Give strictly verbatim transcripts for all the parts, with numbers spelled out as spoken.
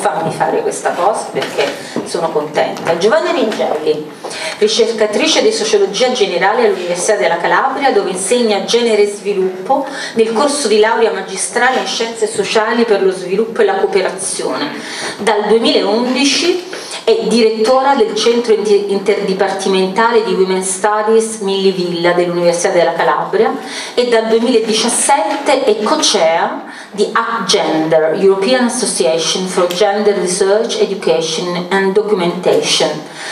fammi fare questa cosa perché sono contenta. Giovanna Ringelli, ricercatrice di sociologia generale all'Università della Calabria, dove insegna genere e sviluppo nel corso di laurea magistrale in scienze sociali per lo sviluppo e la cooperazione. Dal duemilaundici è direttora del centro interdipartimentale di Women Studies Milli Villa dell'Università della Calabria e dal duemiladiciassette è co-chair di ACGender, European Association for Gender Research, Education and Documentation.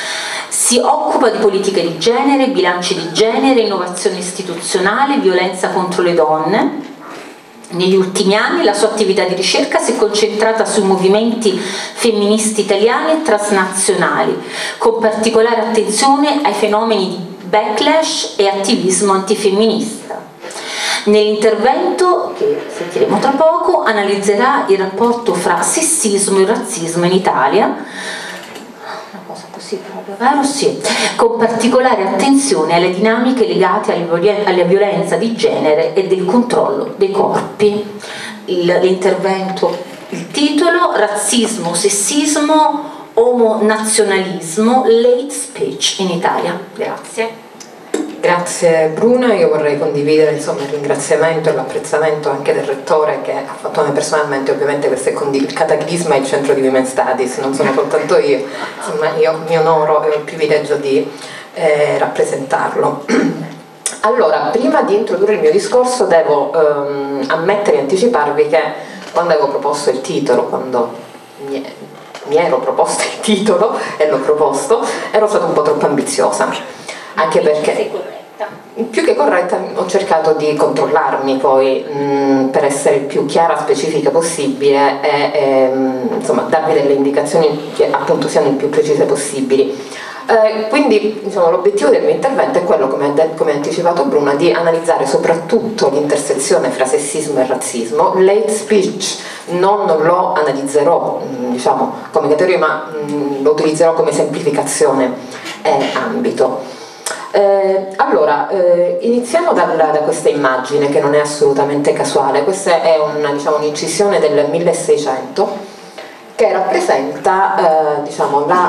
Si occupa di politiche di genere, bilanci di genere, innovazione istituzionale, violenza contro le donne. Negli ultimi anni la sua attività di ricerca si è concentrata sui movimenti femministi italiani e transnazionali, con particolare attenzione ai fenomeni di backlash e attivismo antifemminista. Nell'intervento, che sentiremo tra poco, analizzerà il rapporto fra sessismo e razzismo in Italia, una cosa così proprio, vero? Sì, con particolare attenzione alle dinamiche legate alla violenza di genere e del controllo dei corpi. L'intervento, il titolo: razzismo, sessismo, omonazionalismo, late speech in Italia. Grazie. Grazie Bruna, io vorrei condividere insomma, il ringraziamento e l'apprezzamento anche del Rettore che ha fatto a me personalmente, ovviamente questo è il Cataclisma e il Centro di Women Studies, non sono soltanto io, insomma io mi onoro e ho il privilegio di eh, rappresentarlo. Allora, prima di introdurre il mio discorso devo ehm, ammettere e anticiparvi che quando avevo proposto il titolo, quando mi, mi ero proposto il titolo e l'ho proposto, ero stata un po' troppo ambiziosa, anche perché più che corretta ho cercato di controllarmi poi mh, per essere il più chiara, specifica possibile e, e mh, insomma darvi delle indicazioni che appunto siano il più precise possibili. Eh, quindi diciamo, l'obiettivo del mio intervento è quello, come ha, come ha anticipato Bruna, di analizzare soprattutto l'intersezione fra sessismo e razzismo. Late speech non lo analizzerò mh, diciamo, come categoria, ma mh, lo utilizzerò come semplificazione e ambito. Eh, allora, eh, iniziamo dal, da questa immagine che non è assolutamente casuale. Questa è una, diciamo, un'incisione del milleseicento che rappresenta eh, diciamo, la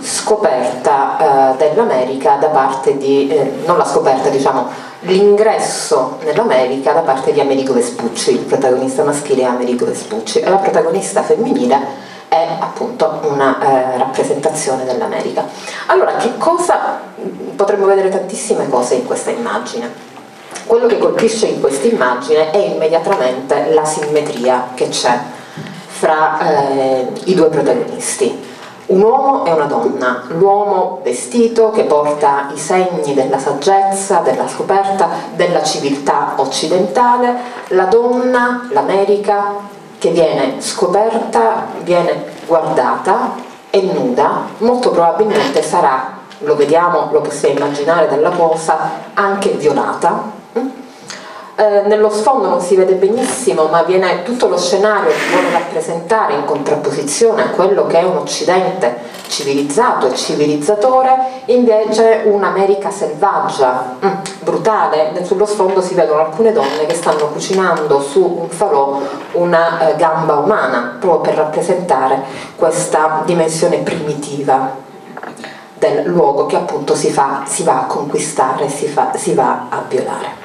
scoperta eh, dell'America da parte di, eh, non la scoperta, diciamo, l'ingresso nell'America da parte di Amerigo Vespucci. Il protagonista maschile è Amerigo Vespucci e la protagonista femminile è appunto una eh, rappresentazione dell'America. Allora, che cosa potremmo vedere? Tantissime cose in questa immagine. Quello che colpisce in questa immagine è immediatamente la simmetria che c'è fra eh, i due protagonisti, un uomo e una donna. L'uomo vestito che porta i segni della saggezza, della scoperta, della civiltà occidentale, la donna, l'America, che viene scoperta, viene guardata, è nuda, molto probabilmente sarà, lo vediamo, lo possiamo immaginare dalla posa, anche violata. Eh, nello sfondo non si vede benissimo, ma viene tutto lo scenario che vuole rappresentare in contrapposizione a quello che è un Occidente civilizzato e civilizzatore, invece un'America selvaggia, mm, brutale. Sullo sfondo si vedono alcune donne che stanno cucinando su un falò una eh, gamba umana, proprio per rappresentare questa dimensione primitiva del luogo che appunto si, fa, si va a conquistare, si, fa, si va a violare.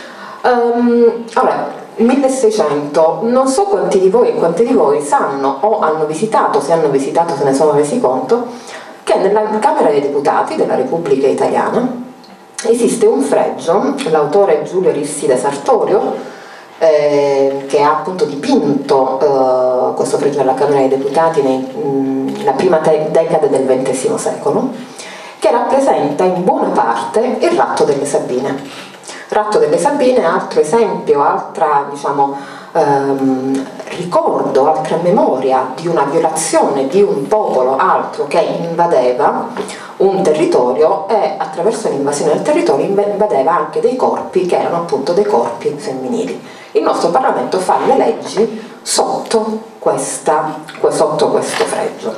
Um, allora, milleseicento, non so quanti di voi e quanti di voi sanno o hanno visitato, se hanno visitato se ne sono resi conto, che nella Camera dei Deputati della Repubblica Italiana esiste un fregio, l'autore Giulio Rissi de Sartorio, eh, che ha appunto dipinto eh, questo fregio della Camera dei Deputati nella prima decade del ventesimo secolo, che rappresenta in buona parte il ratto delle Sabine. Ratto delle Sabine, altro esempio, altra diciamo, ehm, ricordo, altra memoria di una violazione di un popolo altro che invadeva un territorio e attraverso l'invasione del territorio invadeva anche dei corpi che erano appunto dei corpi femminili. Il nostro Parlamento fa le leggi sotto, questa, sotto questo fregio.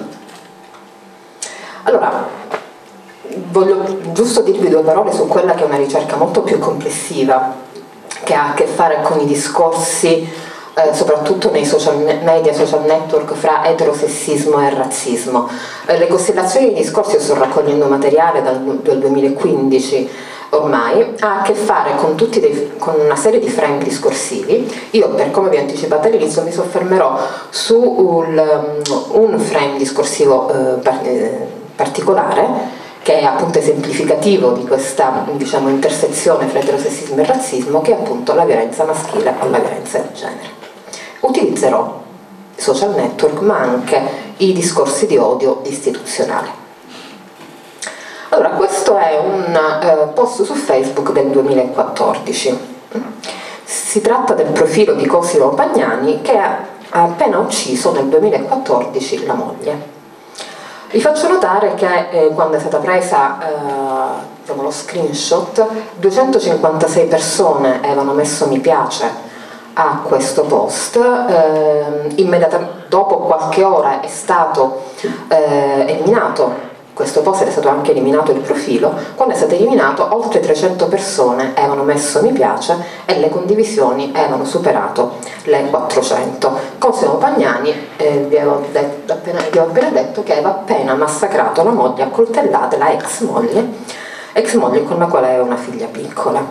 Allora, voglio giusto dirvi due parole su quella che è una ricerca molto più complessiva, che ha a che fare con i discorsi eh, soprattutto nei social media, social network, fra eterosessismo e razzismo. Eh, le costellazioni dei discorsi, io sto raccogliendo materiale dal, dal duemilaquindici ormai, ha a che fare con, tutti dei, con una serie di frame discorsivi. Io, per come vi ho anticipato all'inizio, mi soffermerò su un, un frame discorsivo eh, par particolare, che è appunto esemplificativo di questa, diciamo, intersezione fra eterosessismo e razzismo, che è appunto la violenza maschile o la violenza di genere. Utilizzerò i social network, ma anche i discorsi di odio istituzionale. Allora, questo è un eh, post su Facebook del duemilaquattordici. Si tratta del profilo di Cosimo Pagnani, che ha appena ucciso nel duemilaquattordici la moglie. Vi faccio notare che eh, quando è stata presa eh, diciamo, lo screenshot, duecentocinquantasei persone avevano messo mi piace a questo post. Eh, immediatamente dopo qualche ora è stato eh, eliminato questo post, è stato anche eliminato il profilo. Quando è stato eliminato, oltre trecento persone avevano messo mi piace e le condivisioni avevano superato le quattrocento. Cosimo Pagnani, eh, vi, avevo detto, appena, vi ho appena detto che aveva appena massacrato la moglie a coltellate, la ex moglie, ex moglie con la quale aveva una figlia piccola.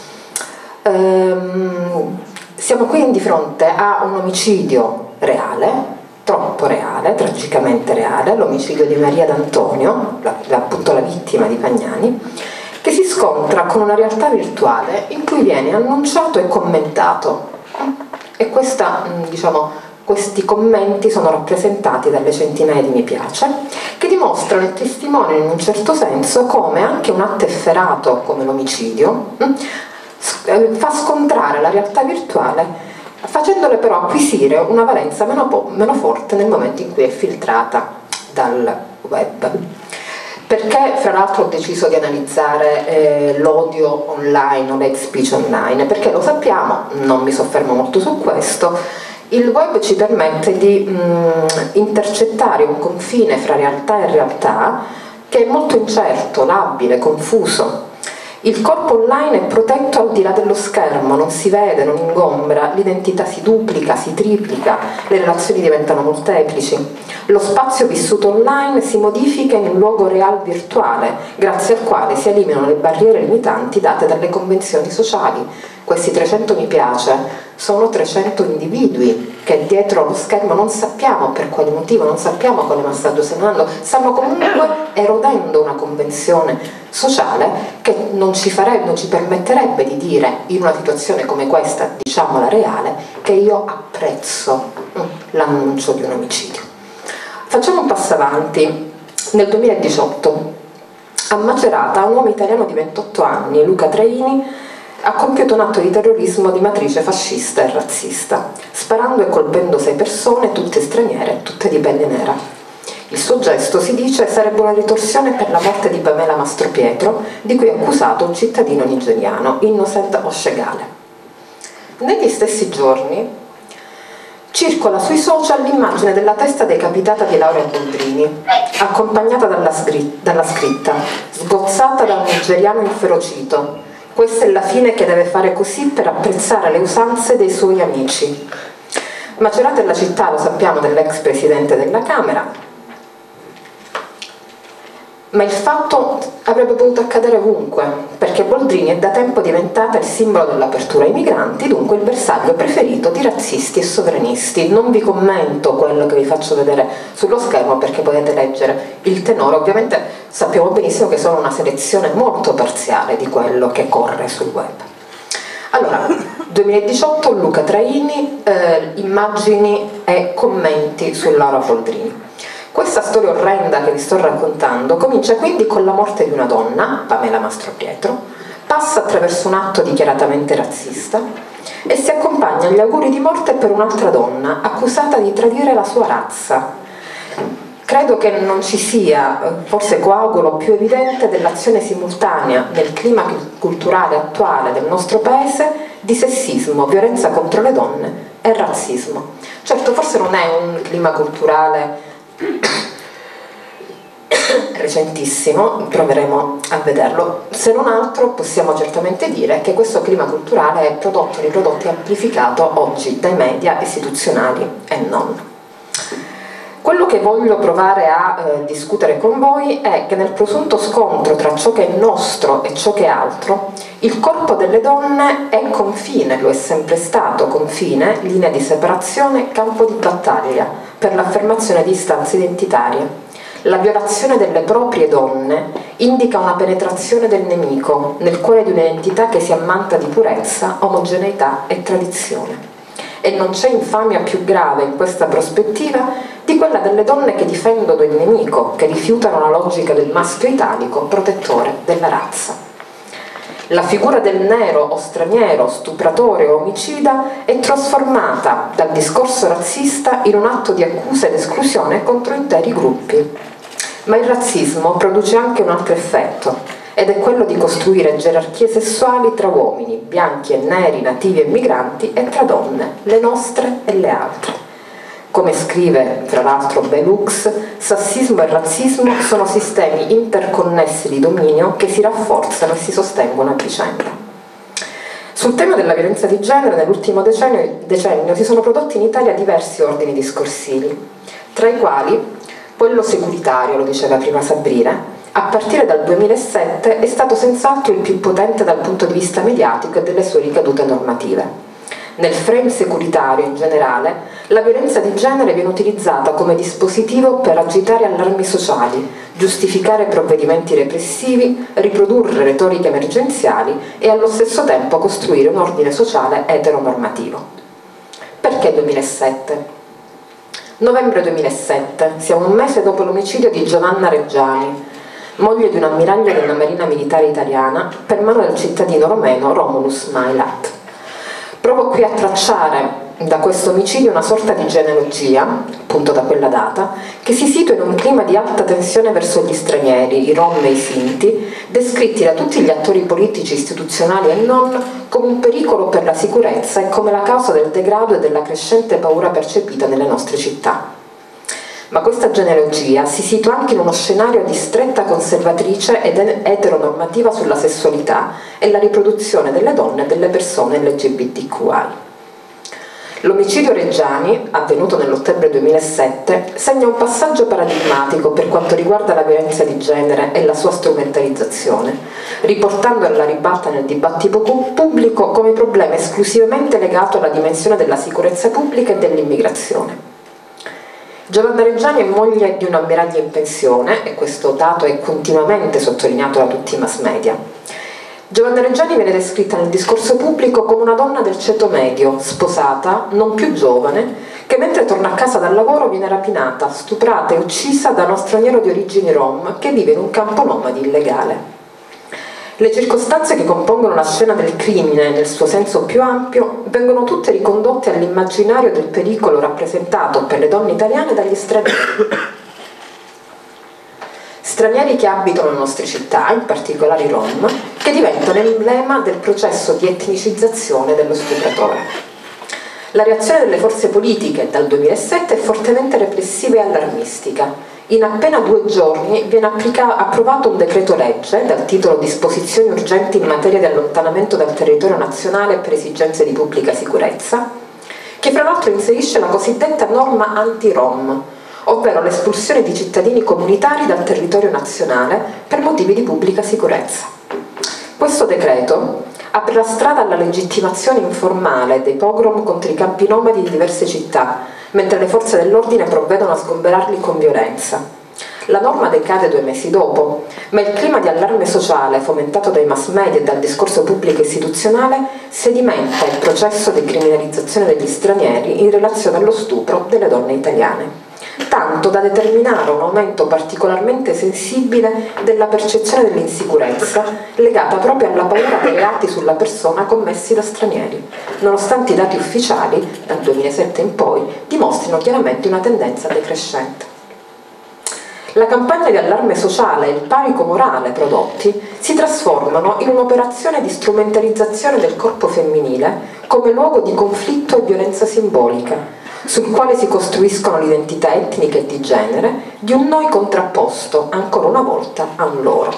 Ehm, siamo quindi di fronte a un omicidio reale, troppo reale, tragicamente reale, l'omicidio di Maria D'Antonio, la, la, appunto la vittima di Pagnani, che si scontra con una realtà virtuale in cui viene annunciato e commentato. E questa, diciamo, questi commenti sono rappresentati dalle centinaia di mi piace, che dimostrano e testimoniano in un certo senso come anche un atto efferato come l'omicidio fa scontrare la realtà virtuale, facendole però acquisire una valenza meno, meno forte nel momento in cui è filtrata dal web. Perché fra l'altro ho deciso di analizzare eh, l'odio online o l'hate speech online? Perché lo sappiamo, non mi soffermo molto su questo, il web ci permette di mh, intercettare un confine fra realtà e realtà che è molto incerto, labile, confuso. Il corpo online è protetto al di là dello schermo, non si vede, non ingombra, l'identità si duplica, si triplica, le relazioni diventano molteplici. Lo spazio vissuto online si modifica in un luogo real virtuale, grazie al quale si eliminano le barriere limitanti date dalle convenzioni sociali. Questi trecento mi piace sono trecento individui che dietro lo schermo non sappiamo per quale motivo, non sappiamo quale messaggio stanno dando, stanno comunque erodendo una convenzione sociale che non ci farebbe, non ci permetterebbe di dire in una situazione come questa, diciamola reale, che io apprezzo l'annuncio di un omicidio. Facciamo un passo avanti. Nel duemiladiciotto a Macerata un uomo italiano di ventotto anni, Luca Traini, ha compiuto un atto di terrorismo di matrice fascista e razzista, sparando e colpendo sei persone, tutte straniere, tutte di pelle nera. Il suo gesto, si dice, sarebbe una ritorsione per la morte di Pamela Mastropietro, di cui è accusato un cittadino nigeriano, Innocent Oshegale. Negli stessi giorni circola sui social l'immagine della testa decapitata di Laura Boldrini, accompagnata dalla, dalla scritta «Sgozzata da un nigeriano inferocito. Questa è la fine che deve fare così per apprezzare le usanze dei suoi amici». Macerata è la città, lo sappiamo, dell'ex presidente della Camera, ma il fatto avrebbe potuto accadere ovunque, perché Boldrini è da tempo diventata il simbolo dell'apertura ai migranti, dunque il bersaglio preferito di razzisti e sovranisti. Non vi commento quello che vi faccio vedere sullo schermo perché potete leggere il tenore. Ovviamente sappiamo benissimo che sono una selezione molto parziale di quello che corre sul web. Allora, duemiladiciotto, Luca Traini, eh, immagini e commenti su Laura Boldrini. Questa storia orrenda che vi sto raccontando comincia quindi con la morte di una donna, Pamela Mastropietro, passa attraverso un atto dichiaratamente razzista e si accompagna agli auguri di morte per un'altra donna accusata di tradire la sua razza. Credo che non ci sia, forse coagulo più evidente dell'azione simultanea nel clima culturale attuale del nostro paese di sessismo, violenza contro le donne e razzismo. Certo, forse non è un clima culturale recentissimo, proveremo a vederlo. Se non altro possiamo certamente dire che questo clima culturale è prodotto, riprodotto e amplificato oggi dai media istituzionali e non. Quello che voglio provare a eh, discutere con voi è che nel presunto scontro tra ciò che è nostro e ciò che è altro, il corpo delle donne è confine, lo è sempre stato confine, linea di separazione, campo di battaglia per l'affermazione di istanze identitarie. La violazione delle proprie donne indica una penetrazione del nemico nel cuore di un'identità che si ammanta di purezza, omogeneità e tradizione. E non c'è infamia più grave in questa prospettiva di quella delle donne che difendono il nemico, che rifiutano la logica del maschio italico, protettore della razza. La figura del nero o straniero, stupratore o omicida è trasformata dal discorso razzista in un atto di accusa ed esclusione contro interi gruppi. Ma il razzismo produce anche un altro effetto, ed è quello di costruire gerarchie sessuali tra uomini, bianchi e neri, nativi e migranti, e tra donne, le nostre e le altre. Come scrive, tra l'altro, Bell Hooks, sassismo e razzismo sono sistemi interconnessi di dominio che si rafforzano e si sostengono a vicenda. Sul tema della violenza di genere, nell'ultimo decennio, decennio si sono prodotti in Italia diversi ordini discorsivi, tra i quali quello securitario, lo diceva prima Sabrina, a partire dal duemilasette è stato senz'altro il più potente dal punto di vista mediatico e delle sue ricadute normative. Nel frame securitario in generale, la violenza di genere viene utilizzata come dispositivo per agitare allarmi sociali, giustificare provvedimenti repressivi, riprodurre retoriche emergenziali e allo stesso tempo costruire un ordine sociale eteronormativo. Perché duemilasette? Novembre duemilasette, siamo un mese dopo l'omicidio di Giovanna Reggiani, moglie di un ammiraglio della Marina Militare Italiana, per mano del cittadino romeno Romulus Mailat. Provo qui a tracciare da questo omicidio una sorta di genealogia, appunto da quella data, che si situa in un clima di alta tensione verso gli stranieri, i rom e i sinti, descritti da tutti gli attori politici, istituzionali e non, come un pericolo per la sicurezza e come la causa del degrado e della crescente paura percepita nelle nostre città. Ma questa genealogia si situa anche in uno scenario di stretta conservatrice ed eteronormativa sulla sessualità e la riproduzione delle donne e delle persone L G B T Q I. L'omicidio Reggiani, avvenuto nell'ottobre duemilasette, segna un passaggio paradigmatico per quanto riguarda la violenza di genere e la sua strumentalizzazione, riportando alla ribalta nel dibattito pubblico come problema esclusivamente legato alla dimensione della sicurezza pubblica e dell'immigrazione. Giovanna Reggiani è moglie di un ammiraglio in pensione, e questo dato è continuamente sottolineato da tutti i mass media. Giovanna Reggiani viene descritta nel discorso pubblico come una donna del ceto medio, sposata, non più giovane, che mentre torna a casa dal lavoro viene rapinata, stuprata e uccisa da uno straniero di origini rom che vive in un campo nomadi illegale. Le circostanze che compongono la scena del crimine nel suo senso più ampio vengono tutte ricondotte all'immaginario del pericolo rappresentato per le donne italiane dagli stranieri. Stranieri che abitano nelle nostre città, in particolare i rom, che diventano emblema del processo di etnicizzazione dello stupratore. La reazione delle forze politiche dal duemilasette è fortemente repressiva e allarmistica. In appena due giorni viene approvato un decreto legge dal titolo Disposizioni urgenti in materia di allontanamento dal territorio nazionale per esigenze di pubblica sicurezza, che fra l'altro inserisce la cosiddetta norma anti-rom, ovvero l'espulsione di cittadini comunitari dal territorio nazionale per motivi di pubblica sicurezza. Questo decreto apre la strada alla legittimazione informale dei pogrom contro i campi nomadi di diverse città, mentre le forze dell'ordine provvedono a sgomberarli con violenza. La norma decade due mesi dopo, ma il clima di allarme sociale fomentato dai mass media e dal discorso pubblico istituzionale sedimenta il processo di criminalizzazione degli stranieri in relazione allo stupro delle donne italiane, tanto da determinare un aumento particolarmente sensibile della percezione dell'insicurezza legata proprio alla paura dei reati sulla persona commessi da stranieri, nonostante i dati ufficiali, dal duemilasette in poi, dimostrino chiaramente una tendenza decrescente. La campagna di allarme sociale e il panico morale prodotti si trasformano in un'operazione di strumentalizzazione del corpo femminile come luogo di conflitto e violenza simbolica, sul quale si costruiscono l'identità etnica e di genere di un noi contrapposto, ancora una volta, a un loro.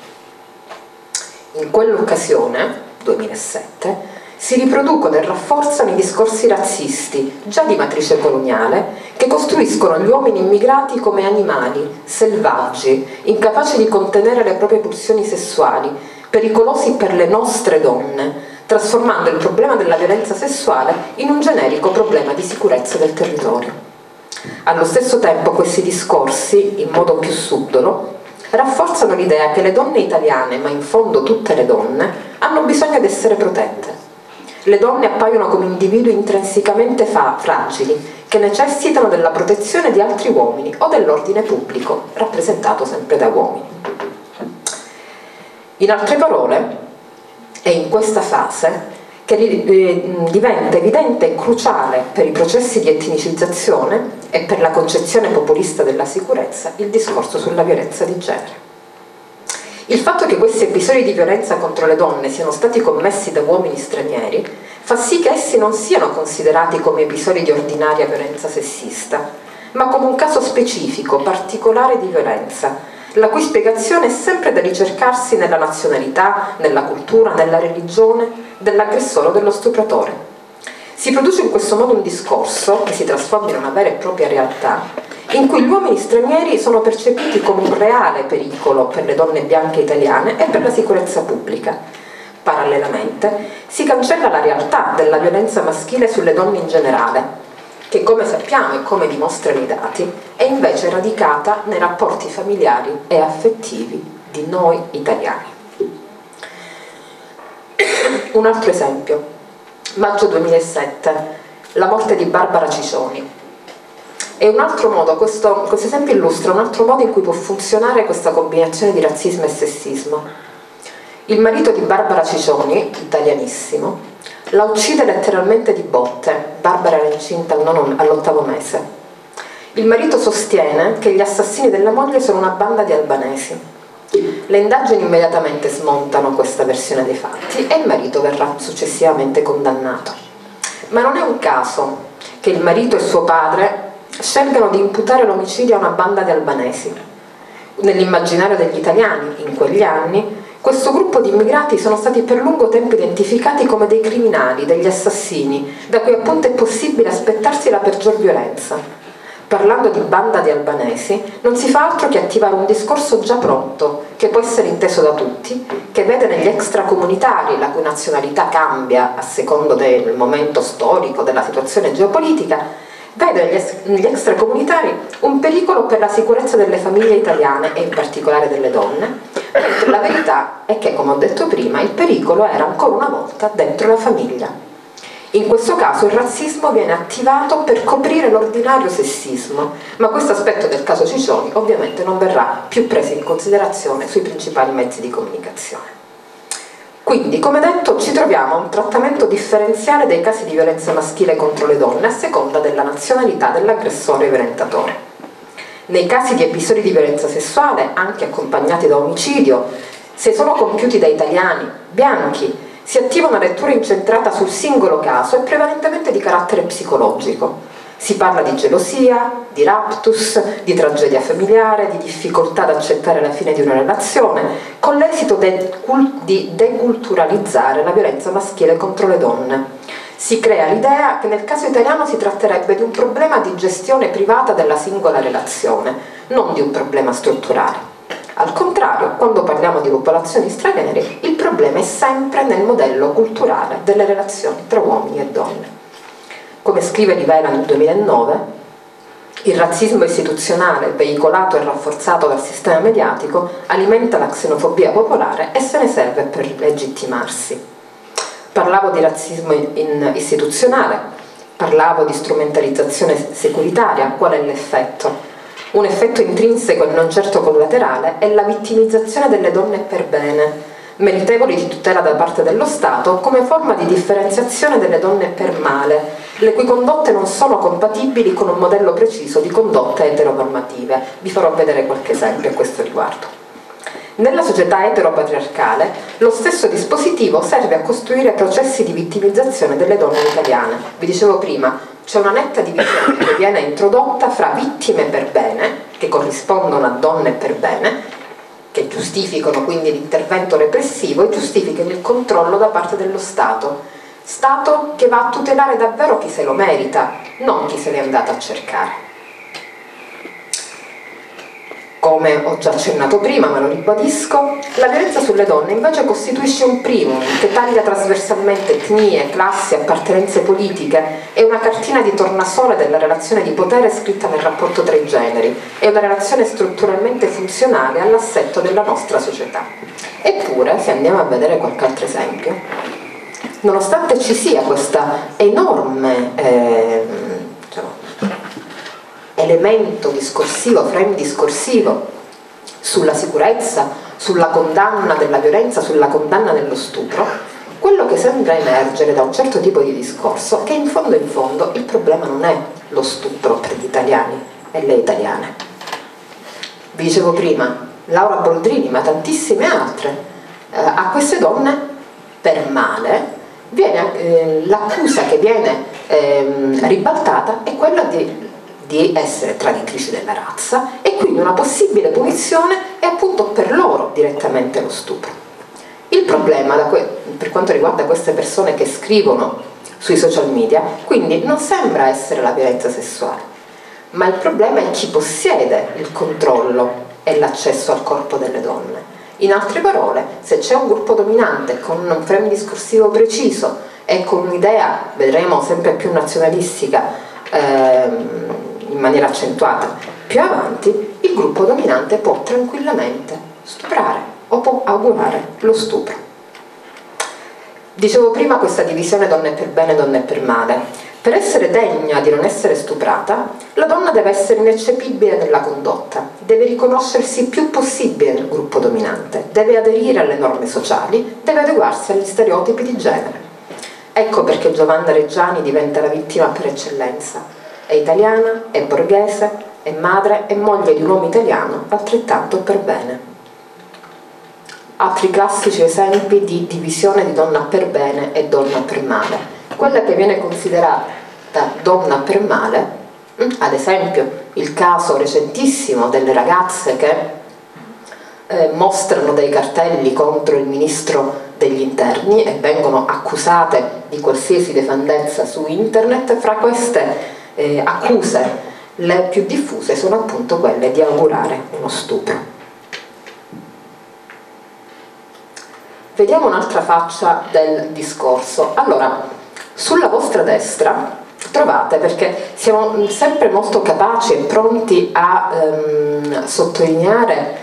In quell'occasione, duemilasette, si riproducono e rafforzano i discorsi razzisti, già di matrice coloniale, che costruiscono gli uomini immigrati come animali, selvaggi, incapaci di contenere le proprie pulsioni sessuali, pericolosi per le nostre donne, trasformando il problema della violenza sessuale in un generico problema di sicurezza del territorio. Allo stesso tempo questi discorsi, in modo più subdolo, rafforzano l'idea che le donne italiane, ma in fondo tutte le donne, hanno bisogno di essere protette. Le donne appaiono come individui intrinsecamente fragili, che necessitano della protezione di altri uomini o dell'ordine pubblico, rappresentato sempre da uomini. In altre parole, è in questa fase che diventa evidente e cruciale per i processi di etnicizzazione e per la concezione populista della sicurezza il discorso sulla violenza di genere. Il fatto che questi episodi di violenza contro le donne siano stati commessi da uomini stranieri fa sì che essi non siano considerati come episodi di ordinaria violenza sessista, ma come un caso specifico, particolare di violenza, la cui spiegazione è sempre da ricercarsi nella nazionalità, nella cultura, nella religione dell'aggressore o dello stupratore. Si produce in questo modo un discorso, che si trasforma in una vera e propria realtà, in cui gli uomini stranieri sono percepiti come un reale pericolo per le donne bianche italiane e per la sicurezza pubblica. Parallelamente si cancella la realtà della violenza maschile sulle donne in generale, che come sappiamo e come dimostrano i dati è invece radicata nei rapporti familiari e affettivi di noi italiani. Un altro esempio, maggio duemilasette, la morte di Barbara Cicioni. E un altro modo, questo, questo esempio illustra un altro modo in cui può funzionare questa combinazione di razzismo e sessismo. Il marito di Barbara Cicioni, italianissimo, la uccide letteralmente di botte. Barbara era incinta all'ottavo mese. Il marito sostiene che gli assassini della moglie sono una banda di albanesi. Le indagini immediatamente smontano questa versione dei fatti e il marito verrà successivamente condannato. Ma non è un caso che il marito e suo padre scelgano di imputare l'omicidio a una banda di albanesi. Nell'immaginario degli italiani, in quegli anni, questo gruppo di immigrati sono stati per lungo tempo identificati come dei criminali, degli assassini, da cui appunto è possibile aspettarsi la peggior violenza. Parlando di banda di albanesi, non si fa altro che attivare un discorso già pronto, che può essere inteso da tutti, che vede negli extracomunitari, la cui nazionalità cambia a secondo del momento storico, della situazione geopolitica, vede negli extracomunitari un pericolo per la sicurezza delle famiglie italiane e in particolare delle donne, mentre la verità è che, come ho detto prima, il pericolo era ancora una volta dentro la famiglia. In questo caso il razzismo viene attivato per coprire l'ordinario sessismo, ma questo aspetto del caso Cicioni ovviamente non verrà più preso in considerazione sui principali mezzi di comunicazione. Quindi, come detto, ci troviamo a un trattamento differenziale dei casi di violenza maschile contro le donne a seconda della nazionalità dell'aggressore violentatore. Nei casi di episodi di violenza sessuale, anche accompagnati da omicidio, se sono compiuti da italiani, bianchi, si attiva una lettura incentrata sul singolo caso e prevalentemente di carattere psicologico. Si parla di gelosia, di raptus, di tragedia familiare, di difficoltà ad accettare la fine di una relazione, con l'esito de- di deculturalizzare la violenza maschile contro le donne. Si crea l'idea che nel caso italiano si tratterebbe di un problema di gestione privata della singola relazione, non di un problema strutturale. Al contrario, quando parliamo di popolazioni straniere, il problema è sempre nel modello culturale delle relazioni tra uomini e donne. Come scrive Livera nel duemilanove, il razzismo istituzionale, veicolato e rafforzato dal sistema mediatico, alimenta la xenofobia popolare e se ne serve per legittimarsi. Parlavo di razzismo in istituzionale, parlavo di strumentalizzazione securitaria. Qual è l'effetto? Un effetto intrinseco e non certo collaterale è la vittimizzazione delle donne per bene, meritevoli di tutela da parte dello Stato come forma di differenziazione delle donne per male, le cui condotte non sono compatibili con un modello preciso di condotte eteronormative. Vi farò vedere qualche esempio a questo riguardo. Nella società eteropatriarcale lo stesso dispositivo serve a costruire processi di vittimizzazione delle donne italiane. Vi dicevo prima, c'è una netta divisione che viene introdotta fra vittime per bene, che corrispondono a donne per bene, che giustificano quindi l'intervento repressivo e giustificano il controllo da parte dello Stato. Stato che va a tutelare davvero chi se lo merita, non chi se l'è andato a cercare. Come ho già accennato prima, ma lo ribadisco, la violenza sulle donne invece costituisce un primum che taglia trasversalmente etnie, classi, appartenenze politiche, è una cartina di tornasole della relazione di potere scritta nel rapporto tra i generi, è una relazione strutturalmente funzionale all'assetto della nostra società. Eppure, se andiamo a vedere qualche altro esempio, nonostante ci sia questa enorme eh, diciamo, elemento discorsivo, frame discorsivo sulla sicurezza, sulla condanna della violenza, sulla condanna dello stupro, quello che sembra emergere da un certo tipo di discorso è che in fondo in fondo il problema non è lo stupro per gli italiani e le italiane. Vi dicevo prima, Laura Boldrini, ma tantissime altre, eh, a queste donne per male viene, eh, l'accusa che viene eh, ribaltata è quella di di essere traditrici della razza e quindi una possibile punizione è appunto per loro direttamente lo stupro. Il problema da per quanto riguarda queste persone che scrivono sui social media quindi non sembra essere la violenza sessuale, ma il problema è chi possiede il controllo e l'accesso al corpo delle donne. In altre parole, se c'è un gruppo dominante con un frame discorsivo preciso e con un'idea, vedremo, sempre più nazionalistica, ehm, in maniera accentuata più avanti, il gruppo dominante può tranquillamente stuprare o può augurare lo stupro. Dicevo prima questa divisione donne per bene, donne per male. Per essere degna di non essere stuprata, la donna deve essere ineccepibile nella condotta, deve riconoscersi il più possibile nel gruppo dominante, deve aderire alle norme sociali, deve adeguarsi agli stereotipi di genere. Ecco perché Giovanna Reggiani diventa la vittima per eccellenza. È italiana, è borghese, è madre e moglie di un uomo italiano altrettanto per bene. Altri classici esempi di divisione di donna per bene e donna per male. Quella che viene considerata donna per male, ad esempio il caso recentissimo delle ragazze che eh, mostrano dei cartelli contro il ministro degli interni e vengono accusate di qualsiasi nefandezza su internet, fra queste Eh, accuse le più diffuse sono appunto quelle di augurare uno stupro. Vediamo un'altra faccia del discorso. Allora, sulla vostra destra trovate, perché siamo sempre molto capaci e pronti a ehm, sottolineare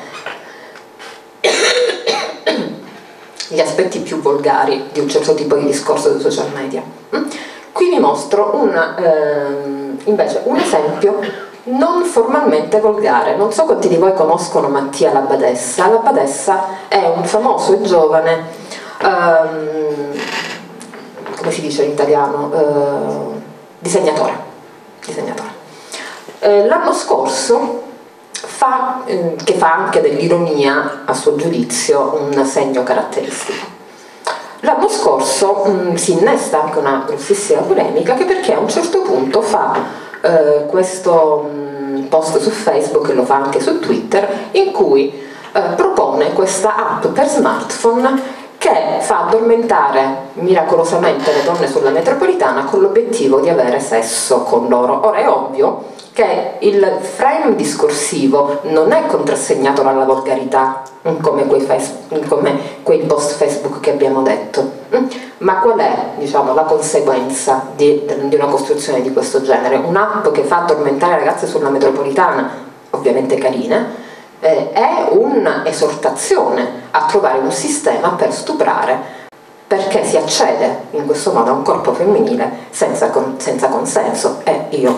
gli aspetti più volgari di un certo tipo di discorso sui social media. Qui vi mostro un, ehm, invece un esempio non formalmente volgare. Non so quanti di voi conoscono Mattia La Badessa. La Badessa è un famoso e giovane, ehm, come si dice in italiano, eh, disegnatore. disegnatore. Eh, l'anno scorso fa, eh, che fa anche dell'ironia, a suo giudizio, un segno caratteristico. L'anno scorso mh, si innesta anche una grossissima polemica, che perché a un certo punto fa eh, questo mh, post su Facebook, e lo fa anche su Twitter, in cui eh, propone questa app per smartphone che fa addormentare miracolosamente le donne sulla metropolitana con l'obiettivo di avere sesso con loro. Ora è ovvio che il frame discorsivo non è contrassegnato dalla volgarità, come quei, Facebook, come quei post Facebook che abbiamo detto, ma qual è, diciamo, la conseguenza di, di una costruzione di questo genere? Un'app che fa addormentare ragazze sulla metropolitana, ovviamente carine, eh, è un'esortazione a trovare un sistema per stuprare, perché si accede in questo modo a un corpo femminile senza, con, senza consenso, e io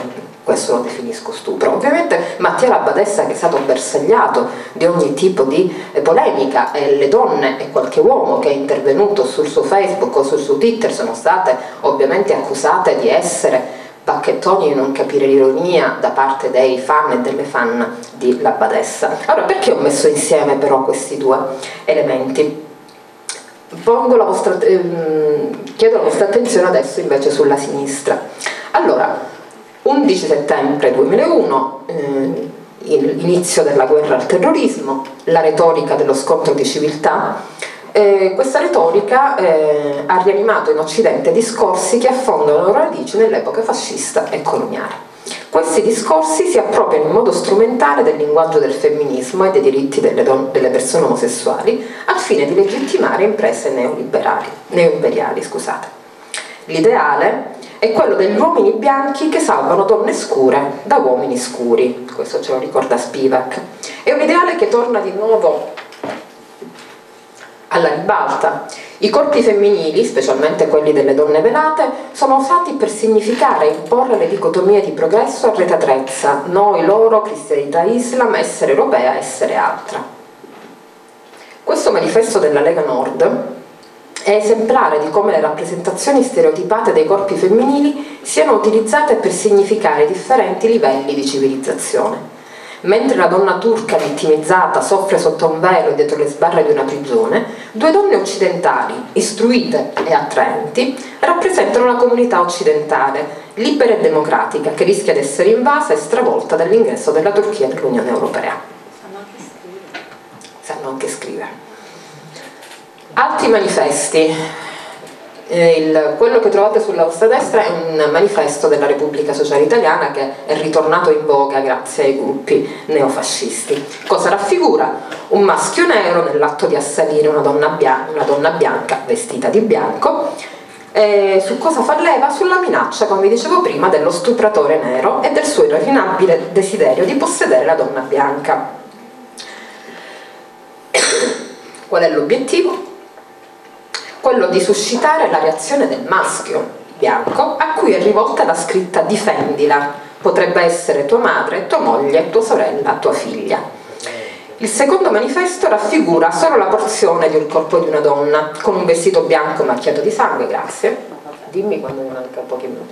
questo lo definisco stupro. Ovviamente Mattia Labadessa, che è stato bersagliato di ogni tipo di polemica, e le donne e qualche uomo che è intervenuto sul suo Facebook o sul suo Twitter sono state ovviamente accusate di essere bacchettoni e non capire l'ironia da parte dei fan e delle fan di Labadessa. Allora, perché ho messo insieme però questi due elementi? Pongo la vostra, ehm, chiedo la vostra attenzione adesso invece sulla sinistra. Allora, undici settembre duemilauno, eh, inizio della guerra al terrorismo, la retorica dello scontro di civiltà. Eh, questa retorica eh, ha rianimato in Occidente discorsi che affondano le loro radici nell'epoca fascista e coloniale. Questi discorsi si appropriano in modo strumentale del linguaggio del femminismo e dei diritti delle, delle persone omosessuali al fine di legittimare imprese neoliberali, neoimperiali. Scusate. L'ideale è quello degli uomini bianchi che salvano donne scure da uomini scuri, questo ce lo ricorda Spivak. È un ideale che torna di nuovo alla ribalta. I corpi femminili, specialmente quelli delle donne velate, sono usati per significare e imporre le dicotomie di progresso e arretratezza, noi, loro, cristianità, islam, essere europea, essere altra. Questo manifesto della Lega Nord è esemplare di come le rappresentazioni stereotipate dei corpi femminili siano utilizzate per significare differenti livelli di civilizzazione. Mentre la donna turca vittimizzata soffre sotto un velo e dietro le sbarre di una prigione, due donne occidentali, istruite e attraenti, rappresentano la comunità occidentale, libera e democratica, che rischia di essere invasa e stravolta dall'ingresso della Turchia nell'Unione Europea. Sanno anche scrivere. Sanno anche scrivere. Altri manifesti. Il, quello che trovate sulla vostra destra è un manifesto della Repubblica Sociale Italiana che è ritornato in voga grazie ai gruppi neofascisti. Cosa raffigura? Un maschio nero nell'atto di assalire una donna, bianca, una donna bianca vestita di bianco. E su cosa fa leva? Sulla minaccia, come vi dicevo prima, dello stupratore nero e del suo irrefrenabile desiderio di possedere la donna bianca. Qual è l'obiettivo? Quello di suscitare la reazione del maschio bianco a cui è rivolta la scritta difendila, potrebbe essere tua madre, tua moglie, tua sorella, tua figlia. Il secondo manifesto raffigura solo la porzione di un corpo di una donna con un vestito bianco macchiato di sangue, grazie. Dimmi quando mi manca pochi minuti.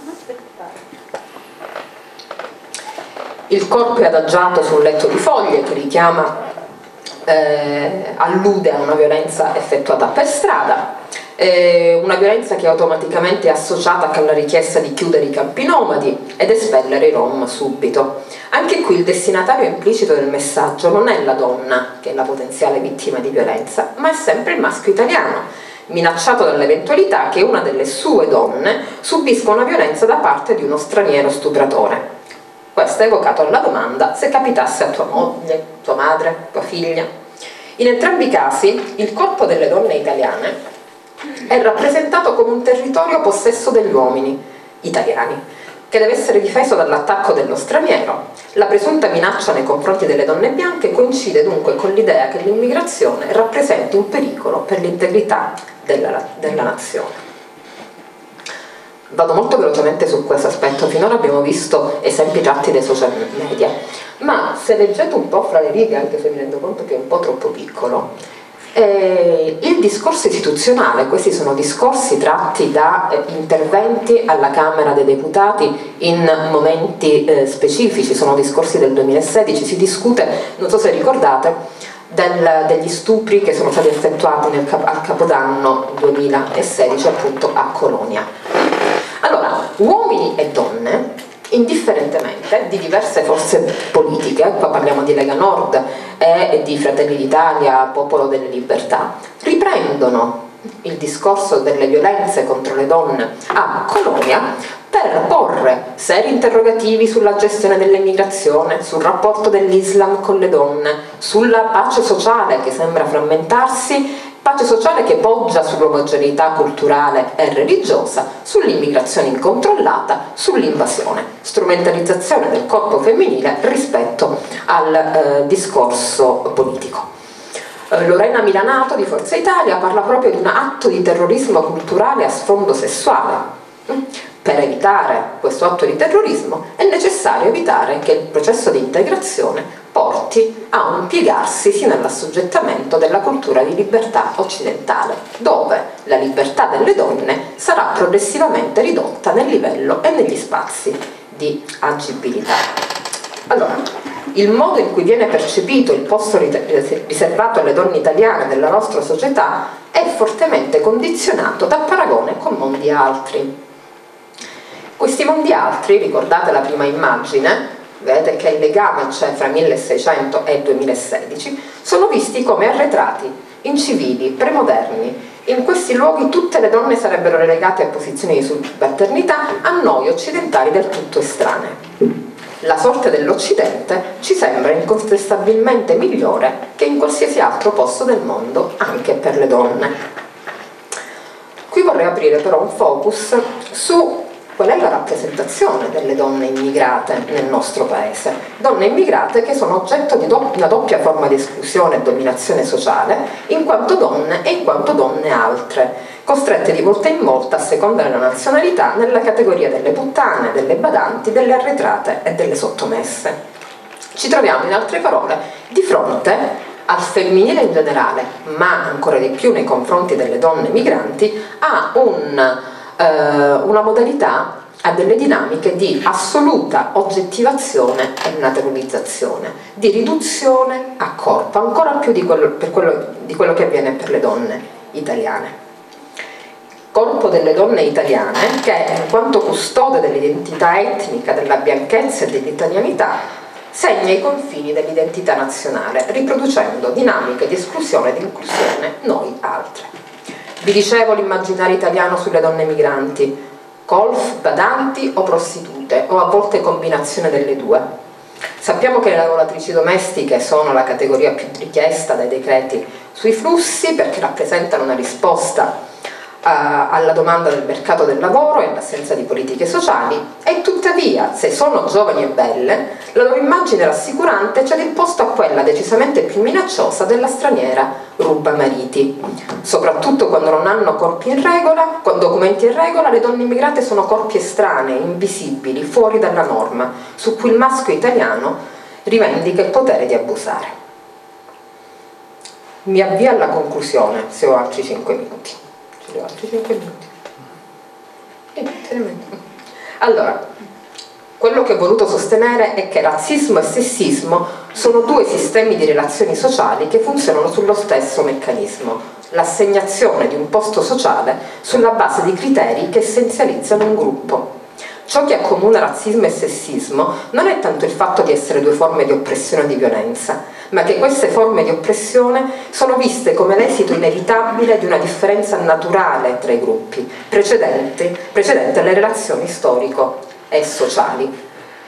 Il corpo è adagiato su un letto di foglie che richiama Eh, allude a una violenza effettuata per strada, eh, una violenza che automaticamente è associata alla richiesta di chiudere i campi nomadi ed espellere i Rom subito. Anche qui il destinatario implicito del messaggio non è la donna, che è la potenziale vittima di violenza, ma è sempre il maschio italiano, minacciato dall'eventualità che una delle sue donne subisca una violenza da parte di uno straniero stupratore. Questo è evocato alla domanda se capitasse a tua moglie, tua madre, tua figlia. In entrambi i casi il corpo delle donne italiane è rappresentato come un territorio possesso degli uomini italiani, che deve essere difeso dall'attacco dello straniero. La presunta minaccia nei confronti delle donne bianche coincide dunque con l'idea che l'immigrazione rappresenti un pericolo per l'integrità della, della nazione. Vado molto velocemente su questo aspetto. Finora abbiamo visto esempi tratti dai social media, ma se leggete un po' fra le righe, anche se mi rendo conto che è un po' troppo piccolo, eh, il discorso istituzionale, questi sono discorsi tratti da eh, interventi alla Camera dei Deputati in momenti eh, specifici, sono discorsi del duemilasedici, si discute, non so se ricordate, Del, degli stupri che sono stati effettuati nel, al Capodanno duemilasedici appunto a Colonia. Allora, uomini e donne, indifferentemente di diverse forze politiche, qua parliamo di Lega Nord e di Fratelli d'Italia, Popolo delle Libertà, riprendono il discorso delle violenze contro le donne a Colonia per porre seri interrogativi sulla gestione dell'immigrazione, sul rapporto dell'Islam con le donne, sulla pace sociale che sembra frammentarsi, pace sociale che poggia sull'omogeneità culturale e religiosa, sull'immigrazione incontrollata, sull'invasione, strumentalizzazione del corpo femminile rispetto al eh, discorso politico. Lorena Milanato di Forza Italia parla proprio di un atto di terrorismo culturale a sfondo sessuale. Per evitare questo atto di terrorismo è necessario evitare che il processo di integrazione porti a un piegarsi sino all'assoggettamento della cultura di libertà occidentale, dove la libertà delle donne sarà progressivamente ridotta nel livello e negli spazi di agibilità. Allora, il modo in cui viene percepito il posto riservato alle donne italiane nella nostra società è fortemente condizionato dal paragone con mondi altri. Questi mondi altri, ricordate la prima immagine, vedete che il legame c'è fra milleseicento e duemilasedici, sono visti come arretrati, incivili, premoderni. In questi luoghi tutte le donne sarebbero relegate a posizioni di subalternità, a noi occidentali del tutto estranee. La sorte dell'Occidente ci sembra incontestabilmente migliore che in qualsiasi altro posto del mondo, anche per le donne. Qui vorrei aprire però un focus su qual è la rappresentazione delle donne immigrate nel nostro paese. Donne immigrate che sono oggetto di do- una doppia forma di esclusione e dominazione sociale, in quanto donne e in quanto donne altre, costrette di volta in volta, a seconda della nazionalità, nella categoria delle puttane, delle badanti, delle arretrate e delle sottomesse. Ci troviamo, in altre parole, di fronte al femminile in generale, ma ancora di più nei confronti delle donne migranti, a un una modalità, a delle dinamiche di assoluta oggettivazione e naturalizzazione, di riduzione a corpo, ancora più di quello, per quello, di quello che avviene per le donne italiane. Corpo delle donne italiane che, in quanto custode dell'identità etnica, della bianchezza e dell'italianità, segna i confini dell'identità nazionale, riproducendo dinamiche di esclusione e di inclusione noi altre. Vi dicevo l'immaginario italiano sulle donne migranti, colf, badanti o prostitute, o a volte combinazione delle due. Sappiamo che le lavoratrici domestiche sono la categoria più richiesta dai decreti sui flussi perché rappresentano una risposta Uh, alla domanda del mercato del lavoro e all'assenza di politiche sociali, e tuttavia, se sono giovani e belle, la loro immagine rassicurante cede il posto a quella decisamente più minacciosa della straniera rubamariti. Soprattutto quando non hanno corpi in regola, con documenti in regola, le donne immigrate sono corpi estranei, invisibili, fuori dalla norma, su cui il maschio italiano rivendica il potere di abusare. Mi avvio alla conclusione, se ho altri cinque minuti. Altri cinque minuti. Allora, quello che ho voluto sostenere è che razzismo e sessismo sono due sistemi di relazioni sociali che funzionano sullo stesso meccanismo, l'assegnazione di un posto sociale sulla base di criteri che essenzializzano un gruppo. Ciò che accomuna razzismo e sessismo non è tanto il fatto di essere due forme di oppressione e di violenza, ma che queste forme di oppressione sono viste come l'esito inevitabile di una differenza naturale tra i gruppi, precedente, precedente alle relazioni storico e sociali.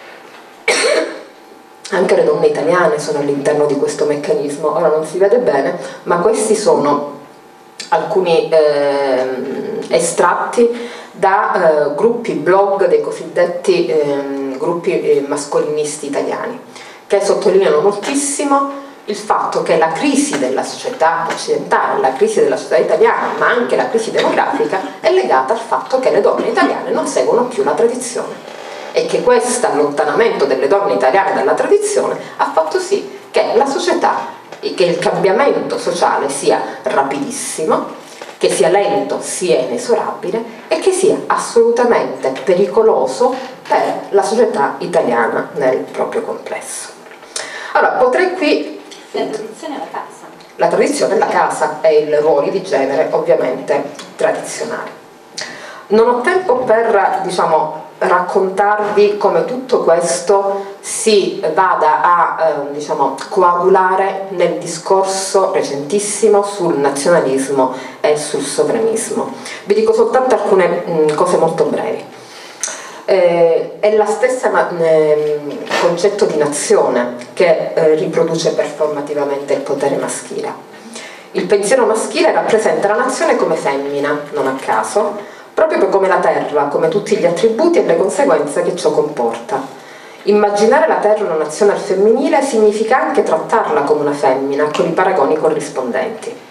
Anche le donne italiane sono all'interno di questo meccanismo, ora non si vede bene, ma questi sono alcuni eh, estratti da eh, gruppi blog dei cosiddetti eh, gruppi eh, mascolinisti italiani, che sottolineano moltissimo il fatto che la crisi della società occidentale, la crisi della società italiana, ma anche la crisi demografica, è legata al fatto che le donne italiane non seguono più la tradizione, e che questo allontanamento delle donne italiane dalla tradizione ha fatto sì che la società, che il cambiamento sociale sia rapidissimo, che sia lento sia inesorabile e che sia assolutamente pericoloso per la società italiana nel proprio complesso. Allora, potrei qui... La tradizione è la casa. La tradizione è la casa e i ruoli di genere ovviamente tradizionali. Non ho tempo per, diciamo, raccontarvi come tutto questo si vada a eh, diciamo, coagulare nel discorso recentissimo sul nazionalismo e sul sovranismo. Vi dico soltanto alcune mh, cose molto brevi. Eh, è la stessa eh, concetto di nazione che eh, riproduce performativamente il potere maschile. Il pensiero maschile rappresenta la nazione come femmina, non a caso, proprio come la terra, come tutti gli attributi e le conseguenze che ciò comporta. Immaginare la terra una nazione al femminile significa anche trattarla come una femmina, con i paragoni corrispondenti.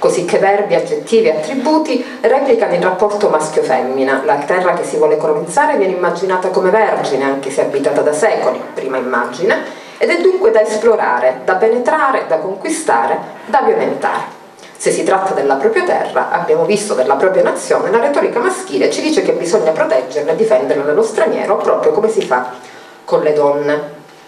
così che verbi, aggettivi e attributi replicano il rapporto maschio-femmina. La terra che si vuole colonizzare viene immaginata come vergine, anche se abitata da secoli, prima immagine, ed è dunque da esplorare, da penetrare, da conquistare, da violentare. Se si tratta della propria terra, abbiamo visto della propria nazione, la retorica maschile ci dice che bisogna proteggerla e difenderla dallo straniero, proprio come si fa con le donne.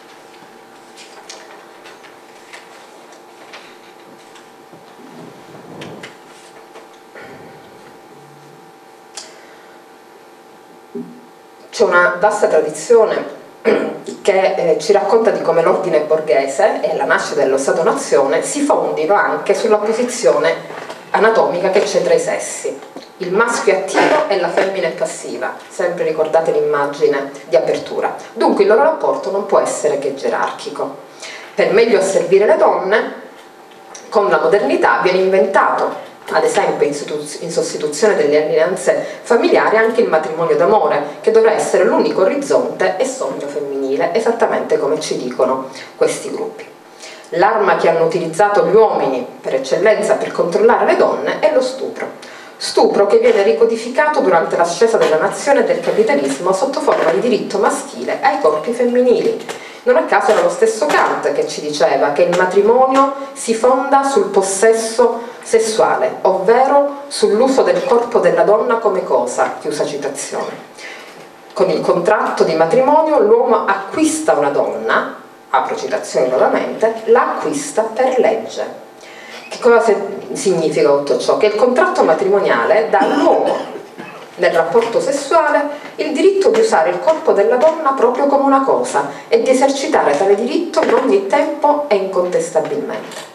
C'è una vasta tradizione che eh, ci racconta di come l'ordine borghese e la nascita dello Stato-nazione si fondino anche sulla posizione anatomica che c'è tra i sessi. Il maschio è attivo e la femmina è passiva, sempre ricordate l'immagine di apertura. Dunque il loro rapporto non può essere che gerarchico. Per meglio asservire le donne, con la modernità viene inventato, ad esempio in sostituzione delle alleanze familiari, anche il matrimonio d'amore, che dovrà essere l'unico orizzonte e sogno femminile, esattamente come ci dicono questi gruppi. L'arma che hanno utilizzato gli uomini per eccellenza per controllare le donne è lo stupro. Stupro che viene ricodificato durante l'ascesa della nazione e del capitalismo sotto forma di diritto maschile ai corpi femminili. Non a caso era lo stesso Kant che ci diceva che il matrimonio si fonda sul possesso sessuale, ovvero sull'uso del corpo della donna come cosa, chiusa citazione. Con il contratto di matrimonio l'uomo acquista una donna, apro citazione nuovamente, la acquista per legge. Che cosa significa tutto ciò? Che il contratto matrimoniale dà all'uomo, nel rapporto sessuale, il diritto di usare il corpo della donna proprio come una cosa e di esercitare tale diritto in ogni tempo e incontestabilmente.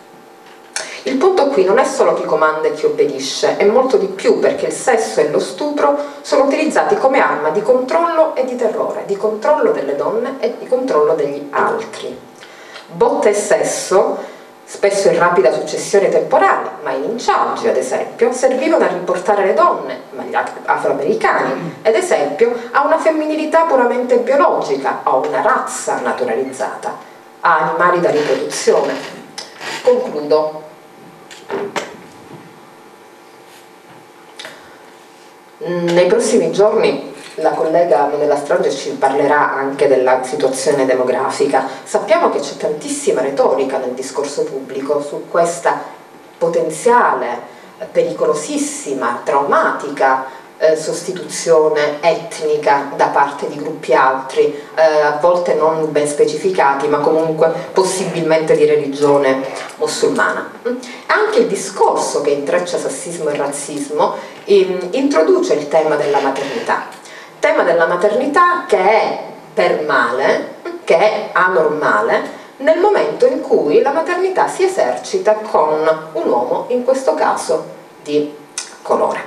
Il punto qui non è solo chi comanda e chi obbedisce, è molto di più, perché il sesso e lo stupro sono utilizzati come arma di controllo e di terrore, di controllo delle donne e di controllo degli altri. Botte e sesso, spesso in rapida successione temporale, ma in inciaggi ad esempio, servivano a riportare le donne, ma gli afroamericani, ad esempio, a una femminilità puramente biologica, a una razza naturalizzata, a animali da riproduzione. Concludo. Nei prossimi giorni la collega Manuela Strange ci parlerà anche della situazione demografica. Sappiamo che c'è tantissima retorica nel discorso pubblico su questa potenziale, pericolosissima, traumatica eh, sostituzione etnica da parte di gruppi altri, eh, a volte non ben specificati, ma comunque possibilmente di religione musulmana. Anche il discorso che intreccia sessismo e razzismo in, introduce il tema della maternità. Tema della maternità che è per male, che è anormale, nel momento in cui la maternità si esercita con un uomo, in questo caso di colore.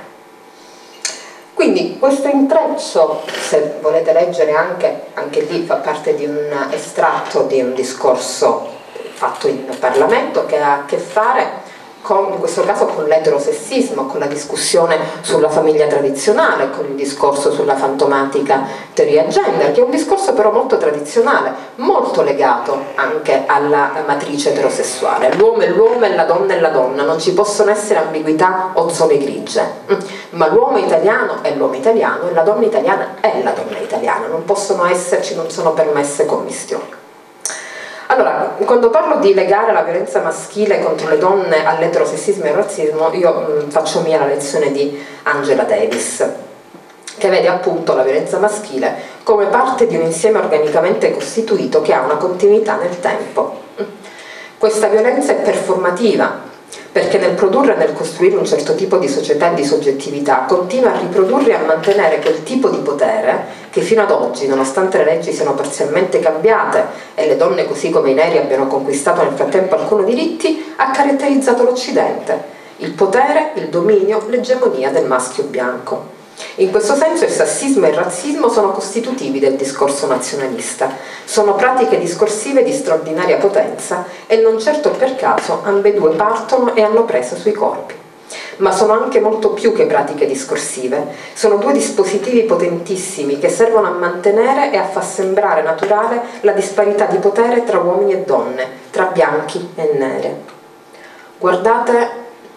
Quindi questo intreccio, se volete leggere anche, anche lì fa parte di un estratto di un discorso fatto in Parlamento che ha a che fare con, in questo caso con l'eterosessismo, con la discussione sulla famiglia tradizionale, con il discorso sulla fantomatica teoria gender, che è un discorso però molto tradizionale, molto legato anche alla matrice eterosessuale. L'uomo è l'uomo e la donna è la donna, non ci possono essere ambiguità o zone grigie, ma l'uomo italiano è l'uomo italiano e la donna italiana è la donna italiana, non possono esserci, non sono permesse commistioni. Allora, quando parlo di legare la violenza maschile contro le donne all'eterosessismo e al razzismo, io mh, faccio mia la lezione di Angela Davis, che vede appunto la violenza maschile come parte di un insieme organicamente costituito che ha una continuità nel tempo. Questa violenza è performativa, perché nel produrre e nel costruire un certo tipo di società e di soggettività continua a riprodurre e a mantenere quel tipo di potere che fino ad oggi, nonostante le leggi siano parzialmente cambiate e le donne così come i neri abbiano conquistato nel frattempo alcuni diritti, ha caratterizzato l'Occidente: il potere, il dominio, l'egemonia del maschio bianco. In questo senso il sessismo e il razzismo sono costitutivi del discorso nazionalista, sono pratiche discorsive di straordinaria potenza e non certo per caso ambedue partono e hanno preso sui corpi. Ma sono anche molto più che pratiche discorsive, sono due dispositivi potentissimi che servono a mantenere e a far sembrare naturale la disparità di potere tra uomini e donne, tra bianchi e nere. Guardate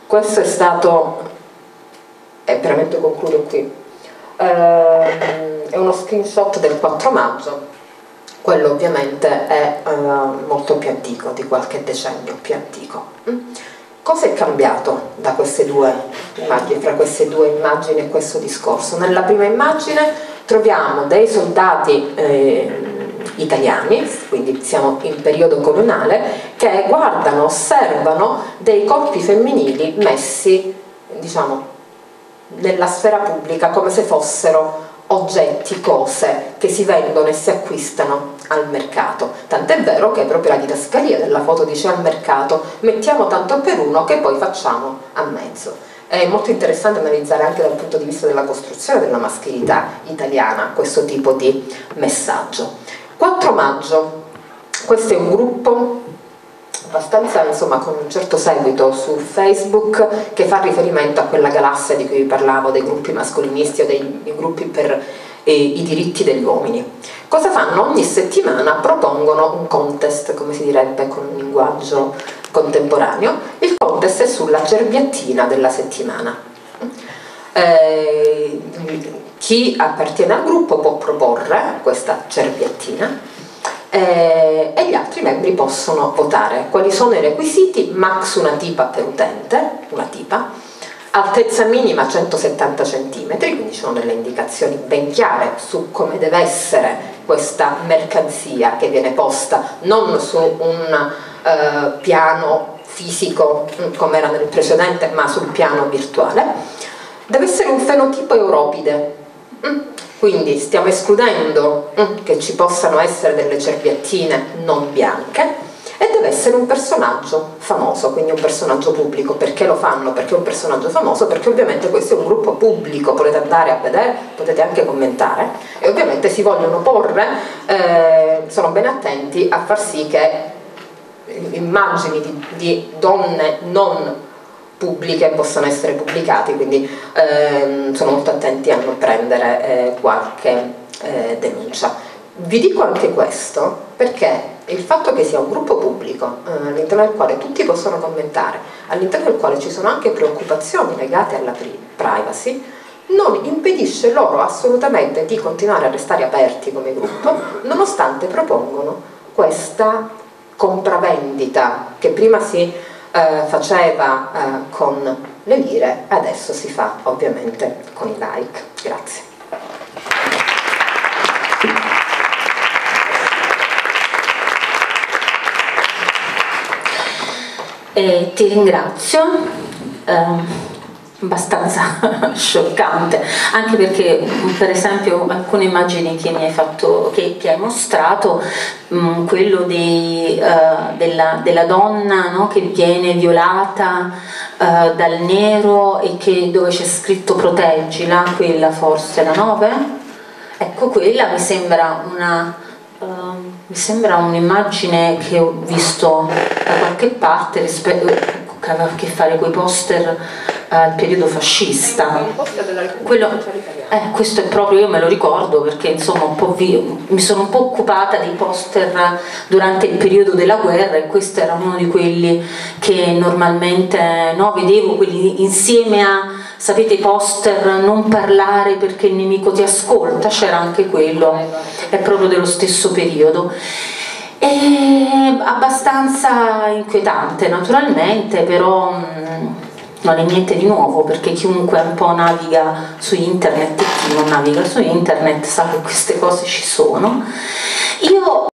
questo è stato, e veramente concludo qui, eh, è uno screenshot del quattro maggio, quello ovviamente è eh, molto più antico, di qualche decennio più antico. Cosa è cambiato da queste due immagini, fra queste due immagini e questo discorso? Nella prima immagine troviamo dei soldati eh, italiani, quindi siamo in periodo coloniale, che guardano, osservano dei corpi femminili messi, diciamo, nella sfera pubblica come se fossero oggetti, cose che si vendono e si acquistano al mercato. Tant'è vero che proprio la didascalia della foto dice al mercato mettiamo tanto per uno che poi facciamo a mezzo. È molto interessante analizzare anche dal punto di vista della costruzione della maschilità italiana questo tipo di messaggio. quattro maggio, questo è un gruppo abbastanza, insomma, con un certo seguito su Facebook, che fa riferimento a quella galassia di cui vi parlavo, dei gruppi mascolinisti o dei, dei gruppi per eh, i diritti degli uomini. Cosa fanno? Ogni settimana propongono un contest, come si direbbe con un linguaggio contemporaneo. Il contest è sulla cerbiattina della settimana. Eh, chi appartiene al gruppo può proporre questa cerbiattina Eh, e gli altri membri possono votare. Quali sono i requisiti? Max una tipa per utente, una tipa, altezza minima centosettanta centimetri, quindi ci sono delle indicazioni ben chiare su come deve essere questa mercanzia che viene posta, non su un eh, piano fisico come era nel precedente, ma sul piano virtuale. Deve essere un fenotipo europide. Quindi stiamo escludendo mm, che ci possano essere delle cerbiattine non bianche, e deve essere un personaggio famoso, quindi un personaggio pubblico. Perché lo fanno? Perché è un personaggio famoso? Perché ovviamente questo è un gruppo pubblico, potete andare a vedere, potete anche commentare, e ovviamente si vogliono porre, eh, sono ben attenti a far sì che immagini di, di donne non pubbliche possano essere pubblicati, quindi ehm, sono molto attenti a non prendere eh, qualche eh, denuncia. Vi dico anche questo perché il fatto che sia un gruppo pubblico eh, all'interno del quale tutti possono commentare, all'interno del quale ci sono anche preoccupazioni legate alla privacy, non impedisce loro assolutamente di continuare a restare aperti come gruppo, nonostante propongono questa compravendita che prima si Eh, faceva eh, con le lire, adesso si fa ovviamente con i like. Grazie. E ti ringrazio. Eh, abbastanza scioccante, anche perché per esempio alcune immagini che mi hai fatto, che, che hai mostrato, mh, quello dei, uh, della, della donna, no, che viene violata uh, dal nero e che, dove c'è scritto proteggila, quella forse la nove, ecco, quella mi sembra una uh, mi sembra un'immagine che ho visto da qualche parte rispetto, che aveva a che fare con i poster al periodo fascista. Quello, eh, questo è proprio, io me lo ricordo perché insomma un po' vi, mi sono un po' occupata dei poster durante il periodo della guerra, e questo era uno di quelli che normalmente no, vedevo, quelli insieme a, sapete, i poster non parlare perché il nemico ti ascolta, c'era anche quello, è proprio dello stesso periodo. È abbastanza inquietante naturalmente, però mh, non è niente di nuovo, perché chiunque un po' naviga su internet e chi non naviga su internet sa che queste cose ci sono. Io